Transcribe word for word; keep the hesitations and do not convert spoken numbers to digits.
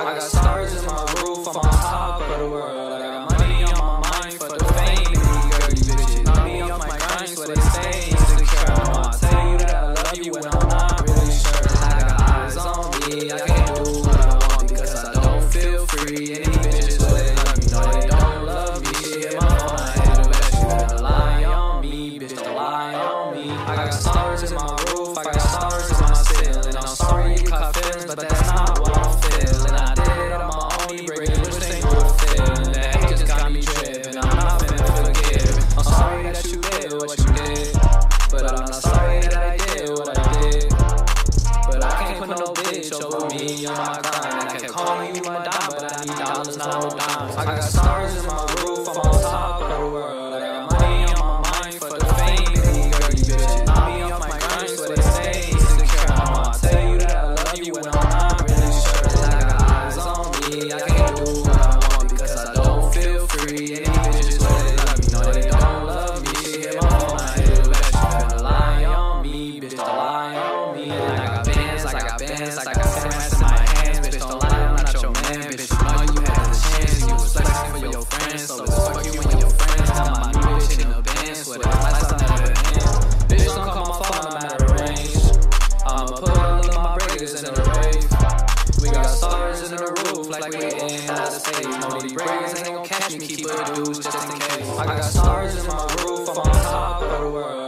I got stars in my roof, I'm on top of the world. I got money on my mind for the fame. Girl, you bitches knock me off my grind, so they stay insecure. I'll tell you that I love you when I'm not really sure. I got eyes on me, I can't do what I want because I don't feel free. Any bitches will they love me, no they don't love me. She hit my phone, I hit the best. You better lie on me, bitch, don't lie on me. I got stars in my roof, I got stars in my ceiling. I'm sorry you caught feelings, but that's not what I'm feeling. I did it on my own, you break it, wish they knew the feeling. That hate just got me tripping, I'm not finna forgive. I'm sorry that you did what you did, but I'm not sorry that I did what I did. But I can't put no bitch over me on my grind. I kept calling you my dime, but I need dollars, not no dimes. I got stars in my roof, I'm on top of the world. I got money on my mind for the fame. Girl, you bitches knock me off my grind, so they stay insecure. I'll tell you that I love you when I'm not really sure. I got eyes on me, I can't do what I want because I don't feel free. Any bitches will they love me, no they don't love me. She hit my phone, I hit the best. You better lie on me, bitch, don't lie on me. And I got bands, I got bands, I got cameras in my hands. Bitch, don't lie, I'm not your man. Bitch, you know you had the chance. You was flexing for your friends, so it's fuck you and your friends. Now my new bitch in the band, swear that lights will never end. Bitch, don't call my phone, I'm out of range. I'ma put all of my breakers in the rave. We got stars in the roof like we in out of state. No, these breakers ain't gon' catch me, keep it dudes just in case. I got stars in my roof, I'm on top of the world.